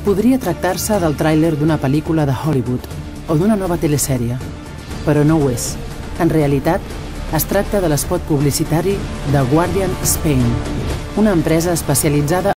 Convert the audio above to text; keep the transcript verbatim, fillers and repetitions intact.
Podria tractar-se del tràiler d'una pel·lícula de Hollywood o d'una nova telesèrie, però no ho és. En realitat, es tracta de l'espot publicitari de Guardian Spain, una empresa especialitzada